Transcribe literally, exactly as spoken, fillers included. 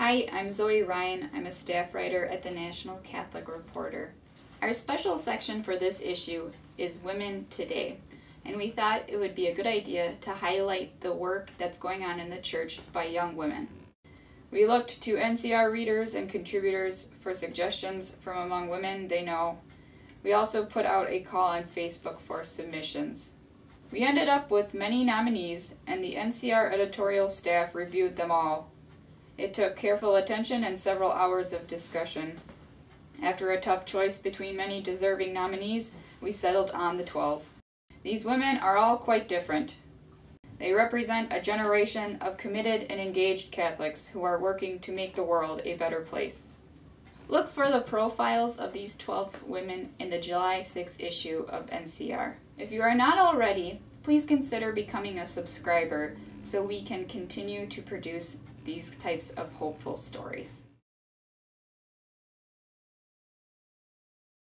Hi, I'm Zoe Ryan. I'm a staff writer at the National Catholic Reporter. Our special section for this issue is Women Today, and we thought it would be a good idea to highlight the work that's going on in the church by young women. We looked to N C R readers and contributors for suggestions from among women they know. We also put out a call on Facebook for submissions. We ended up with many nominees, and the N C R editorial staff reviewed them all. It took careful attention and several hours of discussion. After a tough choice between many deserving nominees, we settled on the twelve. These women are all quite different. They represent a generation of committed and engaged Catholics who are working to make the world a better place. Look for the profiles of these twelve women in the July sixth issue of N C R. If you are not already, please consider becoming a subscriber so we can continue to produce these types of hopeful stories.